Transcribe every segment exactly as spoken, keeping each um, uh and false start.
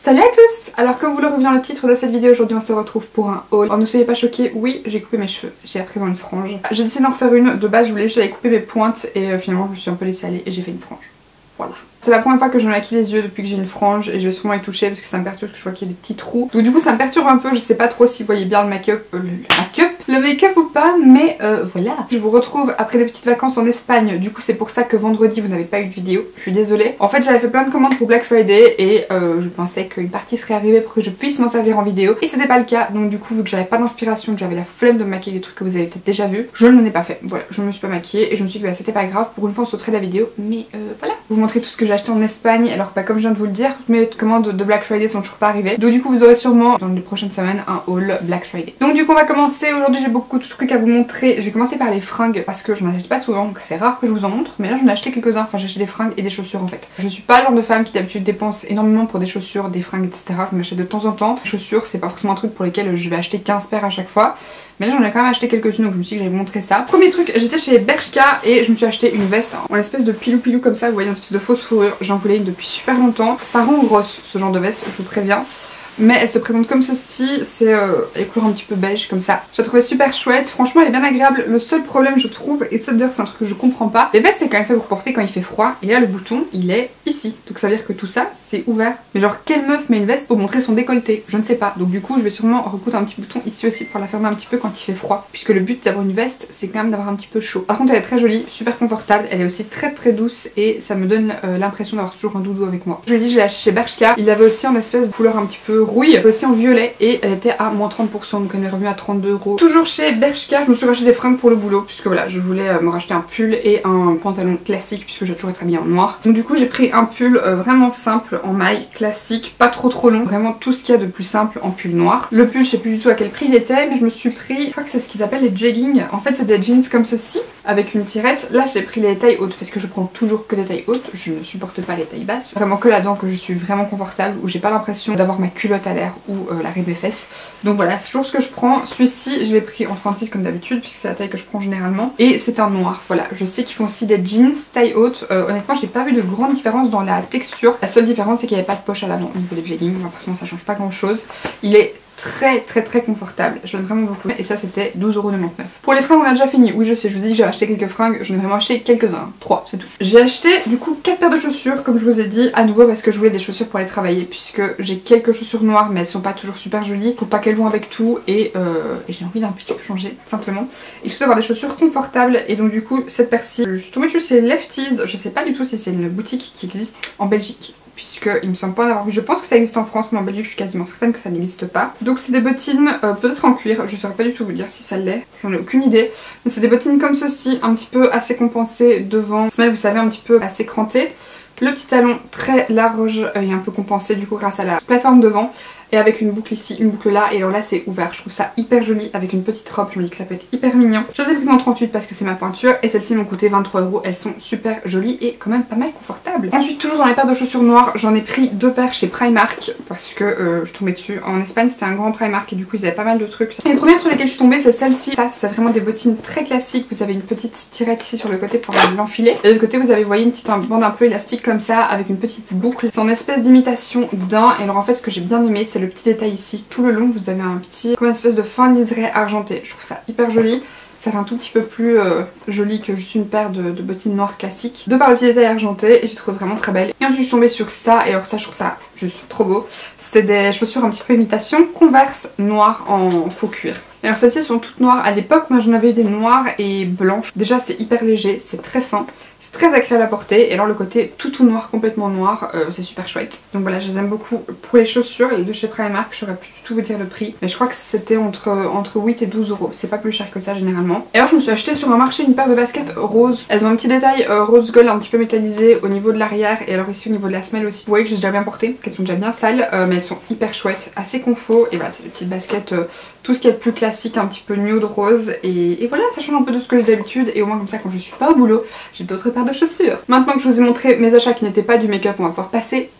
Salut à tous! Alors comme vous l'aurez vu dans le titre de cette vidéo, aujourd'hui on se retrouve pour un haul. Alors ne soyez pas choqués, oui j'ai coupé mes cheveux, j'ai à présent une frange. J'ai décidé d'en refaire une, de base je voulais juste aller couper mes pointes et euh, finalement je me suis un peu laissée aller et j'ai fait une frange. Voilà. C'est la première fois que je me maquille les yeux depuis que j'ai une frange et je vais sûrement y toucher parce que ça me perturbe, parce que je vois qu'il y a des petits trous. Donc du coup ça me perturbe un peu, je sais pas trop si vous voyez bien le make-up, euh, le, le make-up, le make-up ou pas, mais euh, voilà. Je vous retrouve après des petites vacances en Espagne, du coup c'est pour ça que vendredi vous n'avez pas eu de vidéo, je suis désolée. En fait j'avais fait plein de commandes pour Black Friday et euh, je pensais qu'une partie serait arrivée pour que je puisse m'en servir en vidéo et c'était pas le cas, donc du coup vu que j'avais pas d'inspiration, que j'avais la flemme de me maquiller les trucs que vous avez peut-être déjà vu, je ne l'en ai pas fait. Voilà, je me suis pas maquillée et je me suis dit bah c'était pas grave, pour une fois on sauterait la vidéo, mais euh, voilà. Vous montrer tout ce que j'ai acheté en Espagne. Alors bah comme je viens de vous le dire, mes commandes de Black Friday sont toujours pas arrivées. Donc du coup vous aurez sûrement dans les prochaines semaines un haul Black Friday. Donc du coup on va commencer, aujourd'hui j'ai beaucoup de trucs à vous montrer. Je vais commencer par les fringues parce que je n'en achète pas souvent, donc c'est rare que je vous en montre. Mais là j'en ai acheté quelques-uns, enfin j'ai acheté des fringues et des chaussures en fait. Je suis pas le genre de femme qui d'habitude dépense énormément pour des chaussures, des fringues, et cetera. Je m'achète de temps en temps. Les chaussures c'est pas forcément un truc pour lesquels je vais acheter quinze paires à chaque fois. Mais là j'en ai quand même acheté quelques-unes donc je me suis dit que j'allais vous montrer ça. Premier truc, j'étais chez Bershka et je me suis acheté une veste en espèce de pilou pilou comme ça, vous voyez, une espèce de fausse fourrure. J'en voulais une depuis super longtemps. Ça rend grosse ce genre de veste, je vous préviens. Mais elle se présente comme ceci, c'est euh, les couleurs un petit peu beige comme ça. Je la trouvais super chouette, franchement elle est bien agréable. Le seul problème je trouve, et ça d'ailleurs c'est un truc que je comprends pas, les vestes c'est quand même fait pour porter quand il fait froid. Et là le bouton il est ici, donc ça veut dire que tout ça c'est ouvert. Mais genre quelle meuf met une veste pour montrer son décolleté? Je ne sais pas. Donc du coup je vais sûrement recoudre un petit bouton ici aussi pour la fermer un petit peu quand il fait froid. Puisque le but d'avoir une veste c'est quand même d'avoir un petit peu chaud. Par contre elle est très jolie, super confortable, elle est aussi très très douce et ça me donne euh, l'impression d'avoir toujours un doudou avec moi. Je lui ai dit je l'ai acheté chez Bershka, il avait aussi en espèce de couleur un petit peu rouille, aussi en violet et elle était à moins trente pour cent donc elle est revenue à trente-deux euros. Toujours chez Bershka, je me suis racheté des fringues pour le boulot puisque voilà je voulais euh, me racheter un pull et un pantalon classique puisque j'ai toujours été habillée en noir. Donc du coup j'ai pris un pull euh, vraiment simple en maille classique, pas trop trop long, vraiment tout ce qu'il y a de plus simple en pull noir. Le pull je sais plus du tout à quel prix il était mais je me suis pris, je crois que c'est ce qu'ils appellent les jeggings. En fait c'est des jeans comme ceci avec une tirette. Là j'ai pris les tailles hautes parce que je prends toujours que des tailles hautes, je ne supporte pas les tailles basses. Vraiment que là-dedans que je suis vraiment confortable, où j'ai pas l'impression d'avoir ma culotte à l'air ou euh, l'arrêt de mes fesses. Donc voilà, c'est toujours ce que je prends. Celui-ci je l'ai pris en trente-six comme d'habitude puisque c'est la taille que je prends généralement et c'est un noir. Voilà, je sais qu'ils font aussi des jeans taille haute. Euh, honnêtement j'ai pas vu de grande différence dans la texture. La seule différence c'est qu'il n'y avait pas de poche à l'avant au niveau des jeggings. Enfin, forcément ça change pas grand chose. Il est très très très confortable, je l'aime vraiment beaucoup et ça c'était douze euros quatre-vingt-dix-neuf. Pour les fringues on a déjà fini, oui je sais, je vous ai dit que j'ai acheté quelques fringues, j'en ai vraiment acheté quelques-uns, trois c'est tout. J'ai acheté du coup quatre paires de chaussures comme je vous ai dit, à nouveau parce que je voulais des chaussures pour aller travailler puisque j'ai quelques chaussures noires mais elles sont pas toujours super jolies, je trouve pas qu'elles vont avec tout et, euh, et j'ai envie d'un petit peu changer simplement. Et surtout d'avoir des chaussures confortables et donc du coup cette paire-ci, je suis tombée dessus c'est Lefties, je sais pas du tout si c'est une boutique qui existe en Belgique. Puisque il me semble pas en avoir vu, je pense que ça existe en France mais en Belgique je suis quasiment certaine que ça n'existe pas. Donc c'est des bottines euh, peut-être en cuir, je saurais pas du tout vous dire si ça l'est, j'en ai aucune idée. Mais c'est des bottines comme ceci, un petit peu assez compensées devant, semelle vous savez un petit peu assez crantée. Le petit talon très large euh, et un peu compensé du coup grâce à la plateforme devant. Et avec une boucle ici, une boucle là, et alors là c'est ouvert, je trouve ça hyper joli avec une petite robe, je me dis que ça peut être hyper mignon. Je les ai prises en trente-huit parce que c'est ma pointure et celles-ci m'ont coûté vingt-trois euros, elles sont super jolies et quand même pas mal confortables. Ensuite toujours dans les paires de chaussures noires, j'en ai pris deux paires chez Primark parce que euh, je tombais dessus. En Espagne c'était un grand Primark et du coup ils avaient pas mal de trucs. Et les premières sur lesquelles je suis tombée c'est celle-ci, ça c'est vraiment des bottines très classiques, vous avez une petite tirette ici sur le côté pour l'enfiler. Et de l'autre côté vous avez voyez une petite bande un peu élastique comme ça avec une petite boucle. C'est en espèce d'imitation d'un et alors en fait ce que j'ai bien aimé c'est le petit détail ici, tout le long vous avez un petit comme une espèce de fin de liseré argenté, je trouve ça hyper joli. Ça fait un tout petit peu plus euh, joli que juste une paire de, de bottines noires classiques. De par le petit détail argenté et j'ai trouvé vraiment très belle. Et ensuite je suis tombée sur ça et alors ça je trouve ça juste trop beau. C'est des chaussures un petit peu imitation Converse noires en faux cuir. Et alors celles-ci sont toutes noires. À l'époque moi j'en avais eu des noires et blanches. Déjà c'est hyper léger, c'est très fin. C'est très agréable à porter et alors le côté tout tout noir, complètement noir, euh, c'est super chouette. Donc voilà, je les aime beaucoup. Pour les chaussures et de chez Primark, je saurais plus du tout vous dire le prix. Mais je crois que c'était entre, entre huit et douze euros. C'est pas plus cher que ça généralement. Et alors je me suis acheté sur un marché une paire de baskets roses. Elles ont un petit détail euh, rose gold un petit peu métallisé au niveau de l'arrière et alors ici au niveau de la semelle aussi. Vous voyez que j'ai déjà bien porté parce qu'elles sont déjà bien sales euh, mais elles sont hyper chouettes, assez confo. Et voilà, c'est des petites baskets, euh, tout ce qui est de plus classique, un petit peu nude rose. Et, et voilà, ça change un peu de ce que j'ai d'habitude et au moins comme ça quand je suis pas au boulot, j'ai d'autres paires de chaussures. Maintenant que je vous ai montré mes achats qui n'étaient pas du make-up, on va pouvoir passer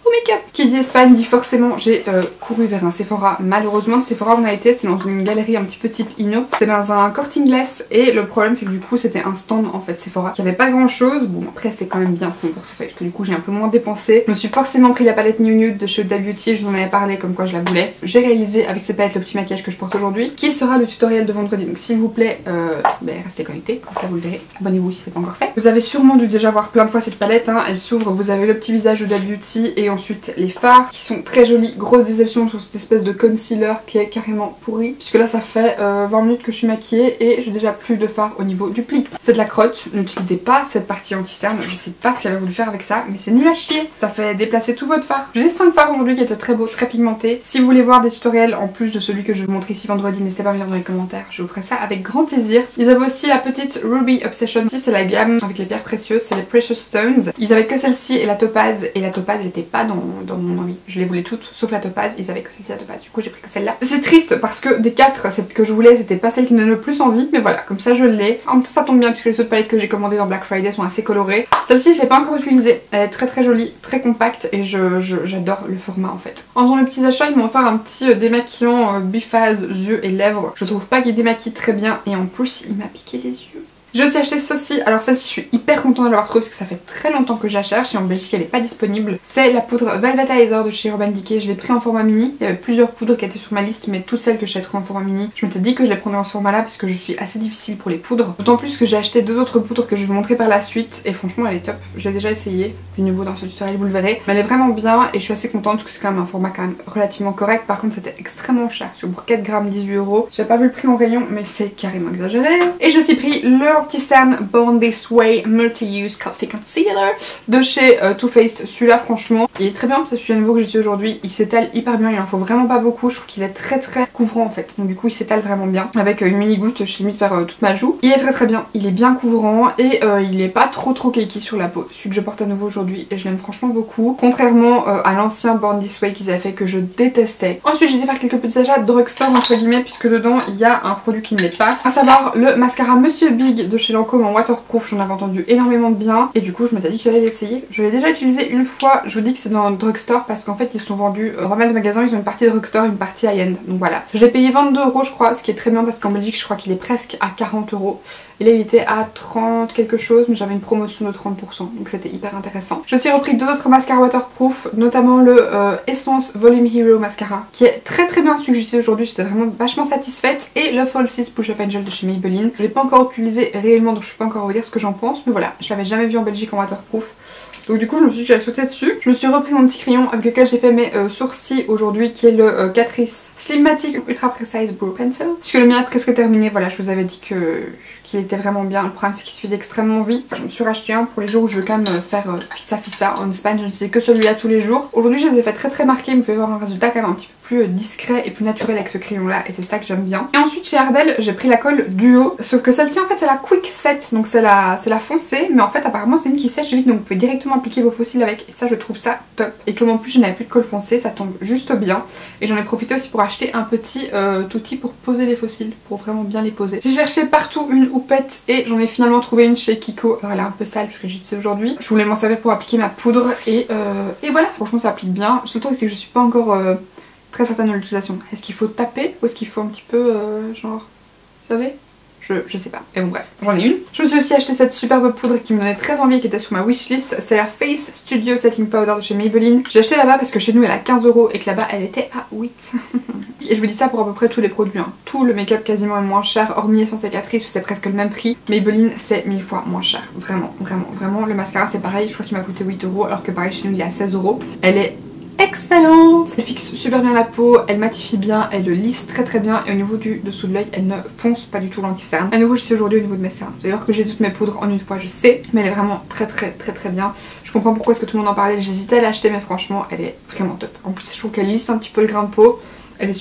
au make-up. Qui dit Espagne dit forcément j'ai euh, couru vers un Sephora. Malheureusement le Sephora où on a été c'était dans une galerie un petit peu type Inno. C'était dans un Court Inglés et le problème c'est que du coup c'était un stand en fait Sephora qui avait pas grand chose. Bon après c'est quand même bien pour mon portefeuille parce que du coup j'ai un peu moins dépensé. Je me suis forcément pris la palette New Nude de chez Huda Beauty, je vous en avais parlé comme quoi je la voulais. J'ai réalisé avec cette palette le petit maquillage que je porte aujourd'hui qui sera le tutoriel de vendredi. Donc s'il vous plaît euh, ben, restez connectés comme ça vous le verrez. Abonnez-vous si c'est pas encore fait. Vous avez sûrement dû déjà voir plein de fois cette palette hein. Elle s'ouvre, vous avez le petit visage Huda Beauty et ensuite les fards qui sont très jolis. Grosse déception sur cette espèce de concealer qui est carrément pourri puisque là ça fait euh, vingt minutes que je suis maquillée et j'ai déjà plus de fard au niveau du pli. C'est de la crotte, n'utilisez pas cette partie anti-cerne, je sais pas ce qu'elle a voulu faire avec ça mais c'est nul à chier, ça fait déplacer tout votre fard. J'ai cinq fards aujourd'hui qui étaient très beaux, très pigmentés. Si vous voulez voir des tutoriels en plus de celui que je vous montre ici vendredi, n'hésitez pas à me dire dans les commentaires, je vous ferai ça avec grand plaisir. Ils avaient aussi la petite Ruby Obsession, ici c'est la gamme avec les pierres précieuses, c'est les Precious Stones. Ils avaient que celle-ci et la topaz et la topaz elle était pas dans, dans mon envie, je les voulais toutes sauf la topaz, ils avaient que celle-ci la topaz, du coup j'ai pris que celle-là. C'est triste parce que des quatre, celle que je voulais c'était pas celle qui me donne le plus envie mais voilà, comme ça je l'ai. En même temps ça tombe bien puisque les autres palettes que j'ai commandées dans Black Friday sont assez colorées. Celle-ci je l'ai pas encore utilisée, elle est très très jolie, très compacte et je, je, j'adore le format en fait. En faisant mes petits achats ils m'ont offert un petit euh, démaquillant euh, biphase yeux et lèvres. Je trouve pas qu'il démaquille très bien et en plus il m'a piqué les yeux. J'ai aussi acheté ceci, alors celle-ci je suis hyper contente de l'avoir trouvée parce que ça fait très longtemps que je la cherche et en Belgique elle n'est pas disponible. C'est la poudre Velvetizer de chez Urban Decay, je l'ai pris en format mini. Il y avait plusieurs poudres qui étaient sur ma liste mais toutes celles que j'ai trouvées en format mini, je m'étais dit que je les prendrais en ce format là parce que je suis assez difficile pour les poudres. D'autant plus que j'ai acheté deux autres poudres que je vais vous montrer par la suite et franchement elle est top. Je l'ai déjà essayé, du nouveau dans ce tutoriel vous le verrez. Mais elle est vraiment bien et je suis assez contente parce que c'est quand même un format quand même relativement correct. Par contre c'était extrêmement cher, parce que pour quatre grammes dix-huit euros. J'ai pas vu le prix en rayon mais c'est carrément exagéré. Et j'ai aussi pris le anti-cerne Born This Way Multi-Use Coffee Concealer de chez euh, Too Faced. Celui-là franchement il est très bien, c'est celui à nouveau que j'ai utilisé aujourd'hui. Il s'étale hyper bien, il en faut vraiment pas beaucoup. Je trouve qu'il est très très couvrant en fait. Donc du coup il s'étale vraiment bien. Avec euh, une mini goutte, je limite faire euh, toute ma joue. Il est très très bien, il est bien couvrant et euh, il est pas trop trop cakey sur la peau. Celui que je porte à nouveau aujourd'hui et je l'aime franchement beaucoup. Contrairement euh, à l'ancien Born This Way qu'ils avaient fait que je détestais. Ensuite j'ai été faire quelques petits achats de drugstore entre guillemets puisque dedans il y a un produit qui ne l'est pas. À savoir le mascara Monsieur Big de chez Lancôme en waterproof. J'en avais entendu énormément de bien et du coup je m'étais dit que j'allais l'essayer. Je l'ai déjà utilisé une fois, je vous dis que c'est dans le drugstore parce qu'en fait ils sont vendus euh, pas mal de magasins, ils ont une partie drugstore, une partie high-end. Donc voilà. Je l'ai payé vingt-deux euros je crois, ce qui est très bien parce qu'en Belgique je crois qu'il est presque à quarante euros. Et là il était à trente quelque chose mais j'avais une promotion de trente pour cent donc c'était hyper intéressant. J'ai aussi repris deux autres mascaras waterproof, notamment le euh, Essence Volume Hero Mascara qui est très très bien celui que j'utilise aujourd'hui, j'étais vraiment vachement satisfaite, et le Falsies Push Up Angel de chez Maybelline. Je l'ai pas encore utilisé réellement donc je peux pas encore vous dire ce que j'en pense mais voilà, je l'avais jamais vu en Belgique en waterproof. Donc du coup je me suis dit que j'allais sauter dessus. Je me suis repris mon petit crayon avec lequel j'ai fait mes euh, sourcils aujourd'hui qui est le euh, Catrice Slimmatic Ultra Precise Brow Pencil. Puisque le mien est presque terminé, voilà je vous avais dit que qu'il était vraiment bien. Le problème c'est qu'il se vide extrêmement vite. Je me suis racheté un pour les jours où je veux quand même faire euh, fissa fissa. En Espagne je n'utilisais que celui-là tous les jours. Aujourd'hui je les ai fait très très marqués, il me fait voir un résultat quand même un petit peu plus euh, discret et plus naturel avec ce crayon là et c'est ça que j'aime bien. Et ensuite chez Ardell j'ai pris la colle Duo, sauf que celle-ci en fait c'est la Quick Set, donc c'est la, c'est la foncée mais en fait apparemment c'est une qui sèche vite donc vous pouvez directement appliquer vos fossiles avec et ça je trouve ça top. Et comme en plus je n'avais plus de colle foncée ça tombe juste bien et j'en ai profité aussi pour acheter un petit euh, outil pour poser les fossiles, pour vraiment bien les poser. J'ai cherché partout une houppette et j'en ai finalement trouvé une chez Kiko. Alors elle est un peu sale parce que j'utilise aujourd'hui. Je voulais m'en servir pour appliquer ma poudre et, euh, et voilà, franchement ça applique bien. Le truc c'est que je suis pas encore euh, très certaine de l'utilisation. Est-ce qu'il faut taper ou est-ce qu'il faut un petit peu euh, genre, vous savez? Je, je sais pas. Et bon bref, j'en ai une. Je me suis aussi acheté cette superbe poudre qui me donnait très envie et qui était sur ma wishlist. C'est la Face Studio Setting Powder de chez Maybelline. J'ai acheté là-bas parce que chez nous elle a quinze euros et que là-bas elle était à huit. Et je vous dis ça pour à peu près tous les produits. Hein. Tout le make-up quasiment est moins cher, hormis Essence Cicatrice où c'est presque le même prix. Maybelline c'est mille fois moins cher. Vraiment, vraiment, vraiment. Le mascara c'est pareil, je crois qu'il m'a coûté huit euros alors que pareil chez nous il est à seize euros. Elle est excellente, elle fixe super bien la peau, elle matifie bien, elle lisse très très bien et au niveau du dessous de l'œil elle ne fonce pas du tout l'anti-cerne. À nouveau je sais aujourd'hui au niveau de mes cernes, vous allez voir que j'ai toutes mes poudres en une fois, je sais, mais elle est vraiment très très très très bien. Je comprends pourquoi est-ce que tout le monde en parlait, j'hésitais à l'acheter mais franchement elle est vraiment top. En plus je trouve qu'elle lisse un petit peu le grain de peau, elle est superbe.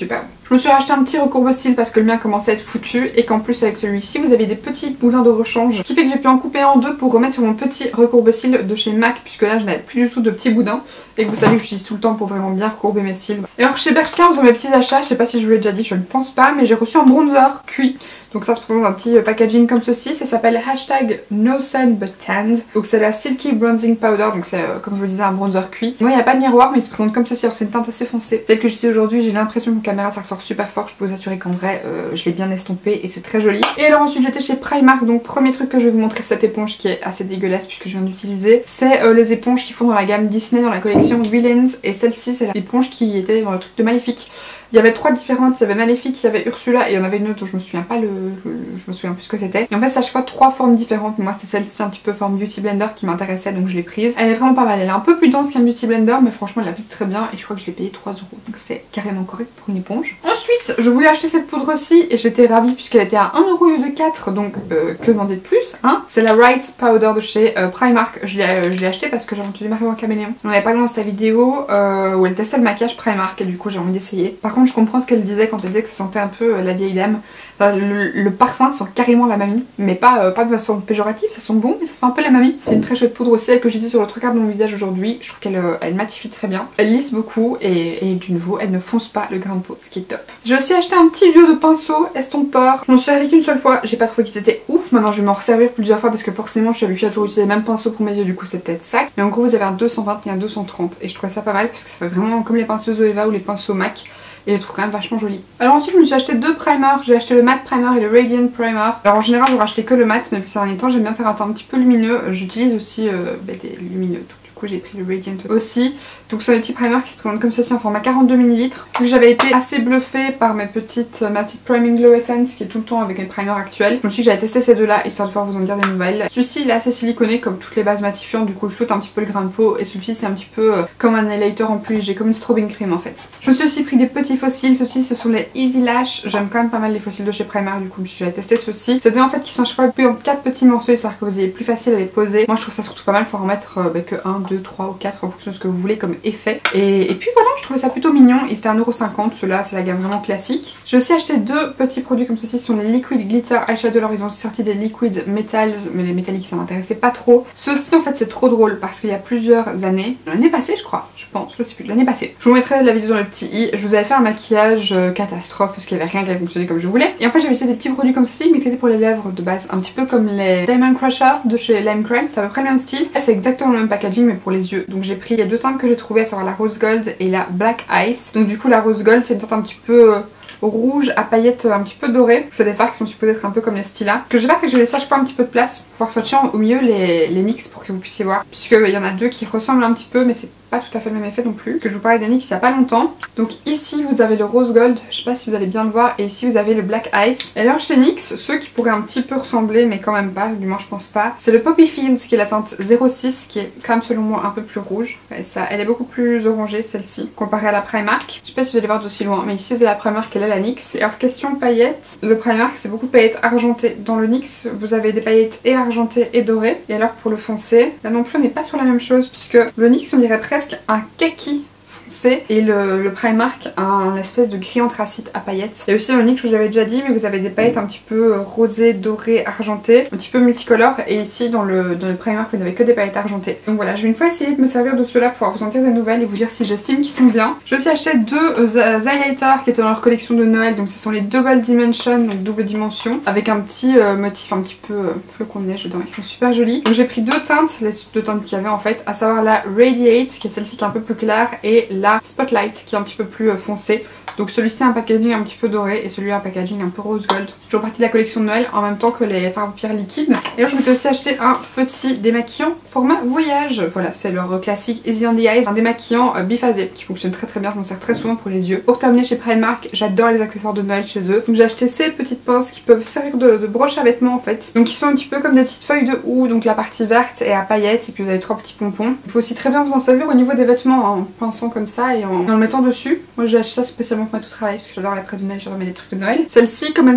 Je me suis racheté un petit recourbe-cils parce que le mien commençait à être foutu et qu'en plus avec celui-ci vous avez des petits boulins de rechange. Ce qui fait que j'ai pu en couper en deux pour remettre sur mon petit recourbe-cils de chez MAC puisque là je n'avais plus du tout de petits boudins et que vous savez que j'utilise tout le temps pour vraiment bien recourber mes cils. Et alors chez Bershka, dans mes petits achats, je sais pas si je vous l'ai déjà dit, je ne pense pas, mais j'ai reçu un bronzer cuit. Donc ça se présente dans un petit packaging comme ceci, ça s'appelle hashtag no sun but tanned. Donc c'est la Silky Bronzing Powder, donc c'est euh, comme je vous le disais un bronzer cuit. Moi il n'y a pas de miroir mais il se présente comme ceci, alors c'est une teinte assez foncée. Celle que j'utilise aujourd'hui, j'ai l'impression que mon caméra ça ressort super fort, je peux vous assurer qu'en vrai euh, je l'ai bien estompé et c'est très joli. Et alors ensuite j'étais chez Primark, donc premier truc que je vais vous montrer, cette éponge qui est assez dégueulasse puisque je viens d'utiliser. C'est euh, les éponges qui font dans la gamme Disney dans la collection Villains et celle-ci c'est l'éponge qui était dans le truc de Maléfique. Il y avait trois différentes, il y avait Maléfique, il y avait Ursula et il y en avait une autre dont je me souviens pas le, le, le je me souviens plus ce que c'était. Et en fait c'est à chaque fois trois formes différentes, moi c'était celle-ci un petit peu forme Beauty Blender qui m'intéressait donc je l'ai prise. Elle est vraiment pas mal, elle est un peu plus dense qu'un Beauty Blender mais franchement elle applique très bien et je crois que je l'ai payé trois euros donc c'est carrément correct pour une éponge. Ensuite je voulais acheter cette poudre aussi et j'étais ravie puisqu'elle était à un euro au lieu de quatre donc euh, que demander de plus hein. C'est la Rice Powder de chez euh, Primark, je l'ai euh, achetée parce que j'ai entendu Marie en caméléon. On avait parlé dans sa vidéo euh, où elle testait le maquillage Primark et du coup j'ai envie d'essayer. Par contre je comprends ce qu'elle disait quand elle disait que ça sentait un peu euh, la vieille dame. Enfin, le, le parfum sent carrément la mamie, mais pas, euh, pas de façon péjorative, ça sent bon, mais ça sent un peu la mamie. C'est une très chouette poudre aussi, elle que j'utilise sur l'autre quart de mon visage aujourd'hui. Je trouve qu'elle euh, elle matifie très bien. Elle lisse beaucoup et, et du nouveau, elle ne fonce pas le grain de peau, ce qui est top. J'ai aussi acheté un petit duo de pinceaux estompeurs. Je m'en suis servi qu'une seule fois, j'ai pas trouvé qu'ils étaient ouf. Maintenant je vais m'en resservir plusieurs fois parce que forcément je suis habituée à toujours utiliser les mêmes pinceaux pour mes yeux, du coup c'est peut-être ça. Mais en gros vous avez un deux cent vingt et un deux cent trente et je trouvais ça pas mal parce que ça fait vraiment comme les pinceaux Zoeva ou les pinceaux MAC. Et je les trouve quand même vachement jolis. Alors ensuite je me suis acheté deux primers, j'ai acheté le matte primer et le radiant primer. Alors en général j'aurais acheté que le matte mais vu que ces derniers temps j'aime bien faire un teint un petit peu lumineux. J'utilise aussi euh, bah, des lumineux. Du coup j'ai pris le radiant aussi. Donc ce sont des petits primers qui se présentent comme ceci en format quarante-deux millilitres. Vu que j'avais été assez bluffée par mes petites, ma petite Priming Glow Essence qui est tout le temps avec mes primers actuels. Je me suis dit que j'allais tester ces deux là histoire de pouvoir vous en dire des nouvelles. Celui-ci il est assez siliconé comme toutes les bases matifiantes, du coup je floute un petit peu le grain de peau. Et celui-ci c'est un petit peu euh, comme un highlighter en plus léger, comme une strobing cream en fait. Je me suis aussi pris des petits fossiles, ceux-ci ce sont les Easy Lash. J'aime quand même pas mal les fossiles de chez Primark, du coup j'allais tester ceux-ci. C'est deux en fait qui sont à chaque fois plus en quatre petits morceaux histoire que vous ayez plus facile à les poser. Moi je trouve ça surtout pas mal, faut en mettre euh, bah, que un, deux, trois ou quatre en fonction de ce que vous voulez comme effet. Et, et puis voilà, je trouvais ça plutôt mignon et c'était un euro cinquante, ceux-là c'est la gamme vraiment classique. J'ai aussi acheté deux petits produits comme ceci, ce sont les Liquid Glitter Eyeshadow. Alors ils ont sorti des Liquid Metals, mais les métalliques ça m'intéressait pas trop. Ceux-ci en fait c'est trop drôle parce qu'il y a plusieurs années, l'année passée je crois, je pense, je sais plus, l'année passée. Je vous mettrai la vidéo dans le petit i, je vous avais fait un maquillage euh, catastrophe parce qu'il y avait rien qui avait fonctionné comme je voulais. Et en fait j'avais essayé des petits produits comme ceci mais qui étaient pour les lèvres de base, un petit peu comme les Diamond Crusher de chez Lime Crime, c'est à peu près le même style. C'est exactement le même packaging mais pour les yeux. Donc j'ai pris, il y a deux teintes que j'ai trouvé, à savoir la Rose Gold et la Black Ice. Donc du coup la Rose Gold c'est une teinte un petit peu euh, rouge à paillettes un petit peu dorées. C'est des fards qui sont supposés être un peu comme les Stila. Ce que je vais faire c'est que je vais laisser à chaque fois un petit peu de place pour pouvoir swatcher au milieu les, les N Y X pour que vous puissiez voir. Puisqu'il y en a deux qui ressemblent un petit peu mais c'est pas tout à fait le même effet non plus. Que je vous parlais des N Y X il y a pas longtemps. Donc ici vous avez le Rose Gold, je sais pas si vous allez bien le voir, et ici vous avez le Black Ice. Et alors chez N Y X, ceux qui pourraient un petit peu ressembler mais quand même pas, du moins je pense pas, c'est le Poppy Fields qui est la teinte zéro six qui est quand même selon moi un peu plus rouge. Et ça, elle est beaucoup plus orangée celle-ci comparée à la Primark. Je sais pas si vous allez voir d'aussi loin mais ici vous avez la Primark et là la N Y X. Et alors question paillettes, le Primark c'est beaucoup de paillettes argentées. Dans le N Y X vous avez des paillettes et argentées et dorées. Et alors pour le foncé, là non plus on n'est pas sur la même chose puisque le N Y X on dirait presque un kaki foncé et le, le Primark un espèce de gris anthracite à paillettes. Et aussi le N Y X je vous avais déjà dit mais vous avez des paillettes un petit peu rosées, dorées, argentées, un petit peu multicolores, et ici dans le, dans le Primark vous n'avez que des paillettes argentées. Donc voilà, je vais une fois essayer de me servir de ceux-là pour pouvoir vous en dire des nouvelles et vous dire si j'estime qu'ils sont bien. J'ai aussi acheté deux euh, highlighters qui étaient dans leur collection de Noël, donc ce sont les Double Dimension, donc double dimension, avec un petit euh, motif un petit peu euh, flocon de neige dedans, ils sont super jolis. Donc j'ai pris deux teintes, les deux teintes qu'il y avait en fait, à savoir la Radiate qui est celle-ci qui est un peu plus claire et la Spotlight qui est un petit peu plus euh, foncée. Donc celui-ci a un packaging un petit peu doré et celui-là un packaging un peu rose gold. Toujours partie de la collection de Noël en même temps que les fards à paupières liquides. Et là je m'étais aussi acheté un petit démaquillant format voyage. Voilà, c'est leur classique Easy on the Eyes, un démaquillant euh, biphasé qui fonctionne très très bien, je m'en sers très souvent pour les yeux. Pour terminer chez Primark, j'adore les accessoires de Noël chez eux. Donc j'ai acheté ces petites pinces qui peuvent servir de, de broche à vêtements en fait. Donc ils sont un petit peu comme des petites feuilles de houx, donc la partie verte est à paillettes et puis vous avez trois petits pompons. Il faut aussi très bien vous en servir au niveau des vêtements en pinçant comme ça et en, en le mettant dessus. Moi j'ai acheté ça spécialement pour mettre au travail parce que j'adore l'après de Noël, je remets des trucs de Noël. Celles-ci, comme elles ont des petits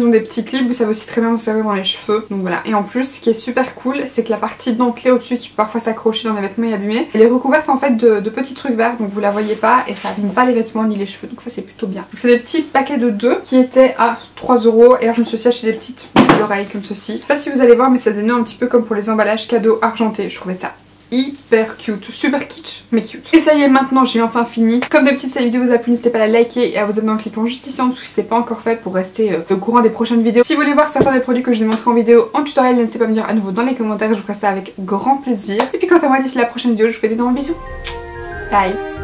clips, vous savez aussi très bien vous servir dans les cheveux. Donc voilà. Et en plus, ce qui est super cool, c'est que la partie dentelée au-dessus qui peut parfois s'accrocher dans les vêtements et abîmer, elle est recouverte en fait de, de petits trucs verts, donc vous la voyez pas et ça abîme pas les vêtements ni les cheveux. Donc ça c'est plutôt bien. Donc c'est des petits paquets de deux qui étaient à trois euros et alors je me suis aussi acheté des petites boucles d'oreilles comme ceci. Je sais pas si vous allez voir mais ça donne un petit peu comme pour les emballages cadeaux argentés. Je trouvais ça hyper cute, super kitsch mais cute. Et ça y est, maintenant j'ai enfin fini. Comme d'habitude, si la vidéo vous a plu, n'hésitez pas à la liker et à vous abonner en cliquant juste ici en dessous si c'est pas encore fait pour rester euh, au courant des prochaines vidéos. Si vous voulez voir certains des produits que je vous ai montrés en vidéo en tutoriel, n'hésitez pas à me dire à nouveau dans les commentaires, je vous ferai ça avec grand plaisir. Et puis quant à moi, d'ici la prochaine vidéo, je vous fais d'énormes bisous. Bye.